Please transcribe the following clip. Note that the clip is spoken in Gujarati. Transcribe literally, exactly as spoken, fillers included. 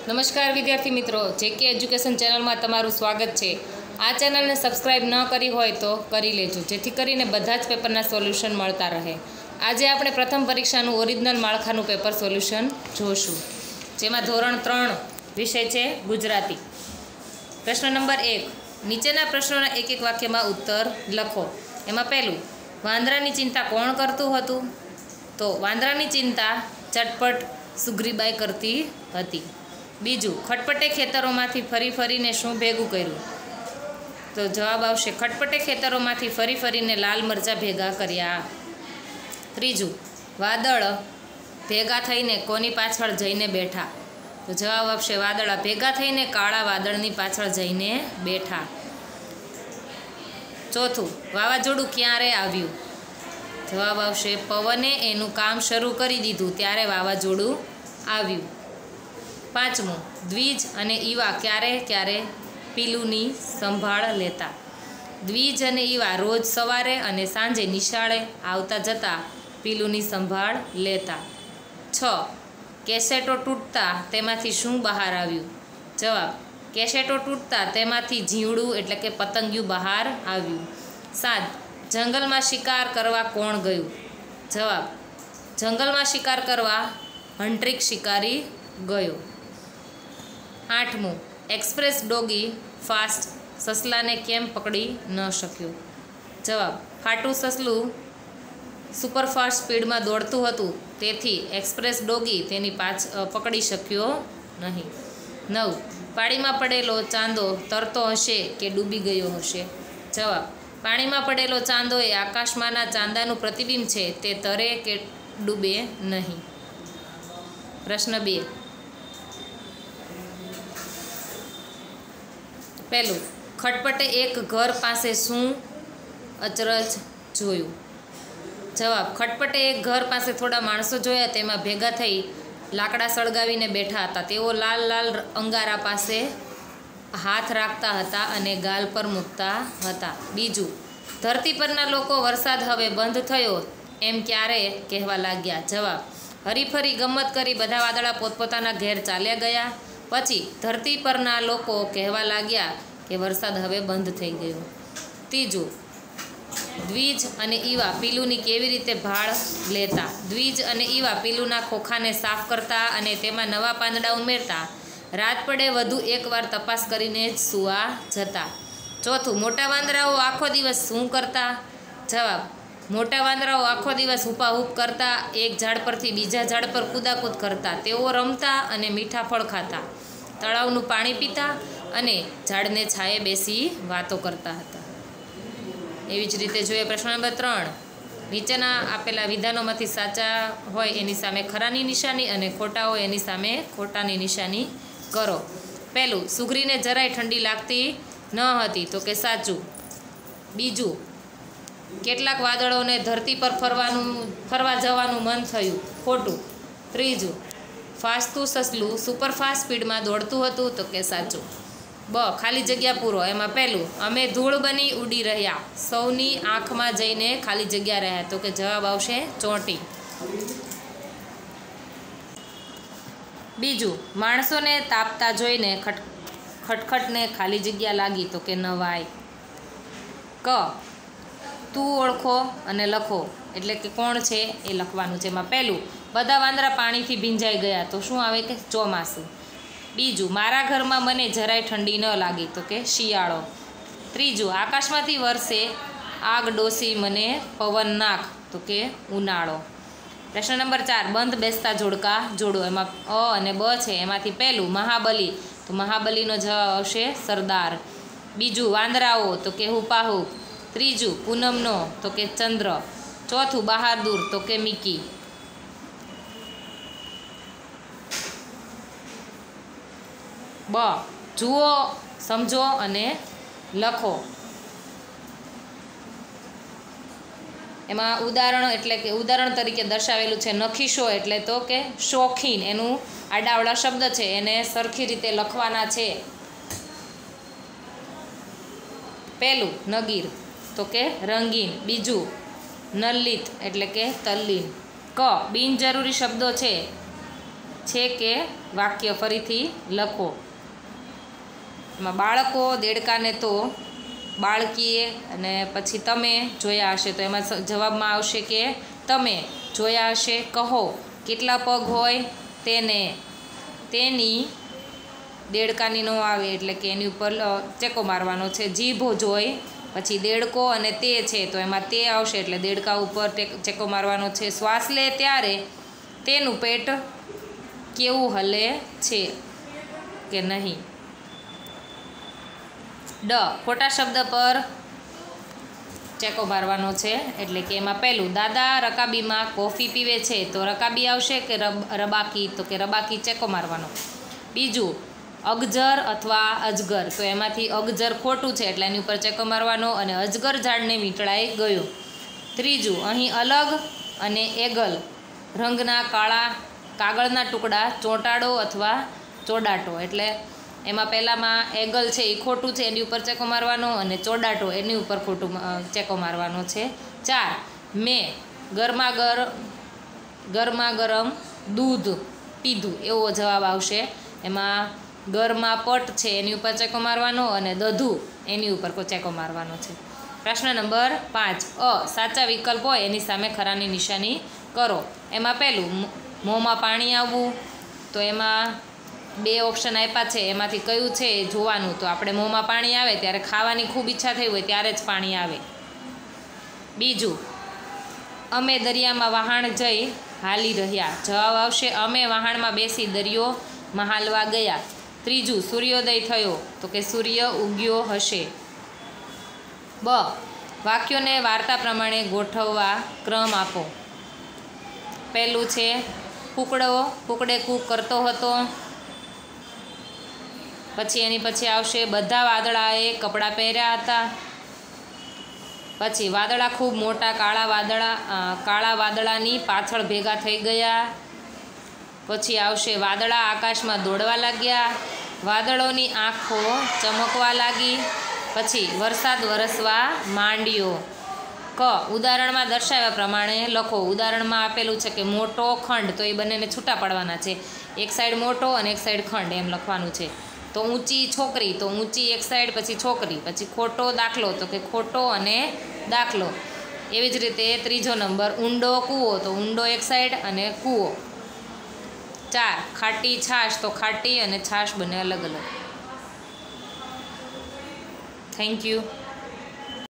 નમસ્કાર વિદ્યાર્થી મિત્રો, જેકે એજ્યુકેશન ચેનલમાં તમારું સ્વાગત છે। આ ચેનલને સબસ્ક્રાઇબ ન કરી હોય તો કરી લેજો, જેથી કરીને બધા જ પેપરના સોલ્યુશન મળતા રહે। આજે આપણે પ્રથમ પરીક્ષાનું ઓરિજિનલ માળખાનું પેપર સોલ્યુશન જોશું, જેમાં ધોરણ ત્રણ વિષય છે ગુજરાતી। પ્રશ્ન નંબર એક, નીચેના પ્રશ્નોના એક એક વાક્યમાં ઉત્તર લખો। એમાં પહેલું, વાંદરાની ચિંતા કોણ કરતું હતું? તો વાંદરાની ચિંતા ચટપટ સુગ્રીબાઈ કરતી હતી। બીજું, ખટપટે ખેતરોમાંથી ફરી ફરીને શું ભેગું કર્યું? તો જવાબ આવશે, ખટપટે ખેતરોમાંથી ફરી ફરીને લાલ મરચાં ભેગા કર્યા। ત્રીજું, વાદળ ભેગા થઈને કોની પાછળ જઈને બેઠા? તો જવાબ આવશે, વાદળા ભેગા થઈને કાળા વાદળની પાછળ જઈને બેઠા। ચોથું, વાવાઝોડું ક્યારે આવ્યું? જવાબ આવશે, પવને એનું કામ શરૂ કરી દીધું ત્યારે વાવાઝોડું આવ્યું। પાંચમું, દ્વિજ અને ઈવા ક્યારે ક્યારે પીલુની સંભાળ લેતા? દ્વિજ અને ઈવા રોજ સવારે અને સાંજે નિશાળે આવતા જતા પીલુની સંભાળ લેતા। છ, કેસેટો તૂટતા તેમાંથી શું બહાર આવ્યું? જવાબ, કેસેટો તૂટતા તેમાંથી જીવડું એટલે કે પતંગિયું બહાર આવ્યું। સાત, જંગલમાં શિકાર કરવા કોણ ગયું? જવાબ, જંગલમાં શિકાર કરવા હંટ્રિક શિકારી ગયો। આઠમું, એક્સપ્રેસ ડોગી ફાસ્ટ સસલાને કેમ પકડી ન શક્યો? જવાબ, ફાટું સસલું સુપરફાસ્ટ સ્પીડમાં દોડતું હતું, તેથી એક્સપ્રેસ ડોગી તેની પાછ પકડી શક્યો નહીં। નવ, પાણીમાં પડેલો ચાંદો તરતો હશે કે ડૂબી ગયો હશે? જવાબ, પાણીમાં પડેલો ચાંદો એ આકાશમાંના ચાંદાનું પ્રતિબિંબ છે, તે તરે કે ડૂબે નહીં। પ્રશ્ન બે, પહેલું, ખટપટે એક ઘર પાસે શું અચરજ જોયું? જવાબ, ખટપટે એક ઘર પાસે થોડા માણસો જોયા, તેમાં ભેગા થઈ લાકડા સળગાવીને બેઠા હતા। તેઓ લાલ લાલ અંગારા પાસે હાથ રાખતા હતા અને ગાલ પર મૂકતા હતા। બીજું, ધરતી પરના લોકો વરસાદ હવે બંધ થયો એમ ક્યારે કહેવા લાગ્યા? જવાબ, હરીફરી ગમત કરી બધા વાદળા પોતપોતાના ઘેર ચાલ્યા ગયા પછી ધરતી પરના લોકો કહેવા લાગ્યા કે વરસાદ હવે બંધ થઈ ગયો। ત્રીજું, દ્વિજ અને ઈવા પીલુની કેવી રીતે ભાળ લેતા? દ્વિજ અને ઈવા પીલુના ખોખાને સાફ કરતા અને તેમાં નવા પાંદડા ઉમેરતા। રાત પડે વધુ એકવાર તપાસ કરીને જ સૂવા જતા। ચોથું, મોટા વાંદરાઓ આખો દિવસ શું કરતા? જવાબ, મોટા વાંદરાઓ આખો દિવસ હુપાહુપ કરતા, એક ઝાડ પરથી બીજા ઝાડ પર કૂદાકૂદ કરતા। તેઓ રમતા અને મીઠા ફળ ખાતા, તળાવનું પાણી પીતા અને ઝાડને છાયે બેસી વાતો કરતા હતા। એવી જ રીતે જોઈએ પ્રશ્ન નંબર ત્રણ, નીચેના આપેલા વિધાનોમાંથી સાચા હોય એની સામે ખરાની નિશાની અને ખોટા હોય એની સામે ખોટાની નિશાની કરો। પહેલું, સુગ્રીને જરાય ઠંડી લાગતી ન હતી, તો કે સાચું। બીજું, કેટલાક વાદળોને ધરતી પર ફરવાનું ફરવા જવાનું મન થયું, ખોટું। ત્રીજું, ફાસ્તું સસલું સુપરફાસ્ટ સ્પીડમાં દોડતું હતું, તો કે સાચું। બ, ખાલી જગ્યા પૂરો। એમાં પહેલું, અમે ધૂળ બની ઉડી રહ્યા, સૌની આંખમાં જઈને ખાલી જગ્યા રહ્યા, તો કે જવાબ આવશે ચોંટી। બીજું, માણસોને તાપતા જોઈને ખટ ખટખટને ખાલી જગ્યા લાગી, તો કે નવાઈ। ક, તું ઓળખો અને લખો, એટલે કે કોણ છે એ લખવાનું છે। એમાં પહેલું, બધા વાંદરા પાણીથી ભીંજાઈ ગયા, તો શું આવે કે ચોમાસું। બીજું, મારા ઘરમાં મને જરાય ઠંડી ન લાગી, તો કે શિયાળો। ત્રીજું, આકાશમાંથી વરસે આગ ડોસી મને પવન નાખ, તો કે ઉનાળો। પ્રશ્ન નંબર ચાર, બંધ બેસતા જોડકા જોડો। એમાં અ અને બ છે, એમાંથી પહેલું મહાબલી, તો મહાબલીનો જવાબ આવશે સરદાર। બીજું, વાંદરાઓ, તો કે હુપાહુપ। ત્રીજું, પૂનમનો, તો કે ચંદ્ર। ચોથું, બહાદુર, તો કે મિકી। બ, જુઓ, સમજો અને લખો। એમાં ઉદાહરણ એટલે કે ઉદાહરણ તરીકે દર્શાવેલું છે નખીશો, એટલે તો કે શોખીન, એનું આડાવડા શબ્દ છે એને સરખી રીતે લખવાના છે। પહેલું, નગીર, તો કે રંગીન। બીજું, નલિત એટલે કે તલ્લીન। ક, બિનજરૂરી શબ્દો છે છે કે વાક્ય ફરીથી લખો. એમાં બાળકો દેડકાને તો બાળકીએ અને પછી તમે જોયા હશે, તો એમાં જવાબમાં આવશે કે તમે જોયા હશે. કહો કેટલા પગ હોય તેને, તેની દેડકાની નો આવે એટલે કે એની ઉપર ચેકો મારવાનો છે. જીભ જોઈ પછી દેડકો અને તે છે તો એમાં તે આવશે એટલે દેડકા ઉપર ચેકો મારવાનો છે. શ્વાસ લે ત્યારે તેનું પેટ કેવું હલે છે કે નહીં. ડ ખોટા શબ્દ પર ચેકો મારવાનો છે એટલે કે એમાં પહેલું દાદા રકાબીમાં કોફી પીવે છે તો રકાબી આવશે કે રબ રબાકી, તો કે રબાકી ચેકો મારવાનો. બીજું અગજર અથવા અજગર, તો એમાંથી અગજર ખોટું છે એટલે એની ઉપર ચેકો મારવાનો અને અજગર ઝાડને વીંટળાઈ ગયો. ત્રીજું અહીં અલગ અને એગલ રંગના કાળા કાગળના ટુકડા ચોંટાડો અથવા ચોડાટો, એટલે એમાં પહેલાંમાં એગલ છે એ ખોટું છે એની ઉપર ચેકો મારવાનો અને ચોડાટો એની ઉપર ખોટું ચેકો મારવાનો છે. ચાર મેં ગરમા ગર ગરમા ગરમ દૂધ પીધું એવો જવાબ આવશે. એમાં ગરમાં પટ છે એની ઉપર ચેકો મારવાનો અને દધું એની ઉપર ચેકો મારવાનો છે. પ્રશ્ન નંબર પાંચ અ સાચા વિકલ્પ હોય એની સામે ખરાની નિશાની કરો. એમાં પહેલું મોંમાં પાણી આવવું, તો એમાં બે ઓપ્શન આપ્યા છે એમાંથી કયું છે એ જોવાનું. તો આપણે મોંમાં પાણી આવે ત્યારે ખાવાની ખૂબ ઈચ્છા થઈ હોય ત્યારે જ પાણી આવે. બીજું અમે દરિયામાં વહાણ જઈ હાલી રહ્યા, જવાબ આવશે અમે વહાણમાં બેસી દરિયો મહાલવા ગયા. ત્રીજું સૂર્યોદય થયો, તો કે સૂર્ય ઉગ્યો હશે. બ વાક્યોને વાર્તા પ્રમાણે ગોઠવવા ક્રમ આપો. પહેલું છે કૂકડો કૂકડે કૂક કરતો હતો, પછી એની પછી આવશે બધા વાદળાએ કપડાં પહેર્યા હતા, પછી વાદળા ખૂબ મોટા કાળા વાદળા કાળા વાદળાની પાછળ ભેગા થઈ ગયા, પછી આવશે વાદળા આકાશમાં દોડવા લાગ્યા, વાદળોની આંખો ચમકવા લાગી, પછી વરસાદ વરસવા માંડ્યો. ક ઉદાહરણમાં દર્શાવ્યા પ્રમાણે લખો. ઉદાહરણમાં આપેલું છે કે મોટો ખંડ, તો એ બંનેને છૂટા પાડવાના છે. એક સાઈડ મોટો અને એક સાઈડ ખંડ એમ લખવાનું છે. તો ઊંચી છોકરી, તો ઊંચી એક સાઈડ પછી છોકરી, પછી ખોટો દાખલો, તો કે ખોટો અને દાખલો. એવી જ રીતે ત્રીજો નંબર ઊંડો કૂવો, તો ઊંડો એક સાઈડ અને કૂવો. ચાર ખાટી છાશ, તો ખાટી અને છાશ બંને અલગ અલગ. Thank you.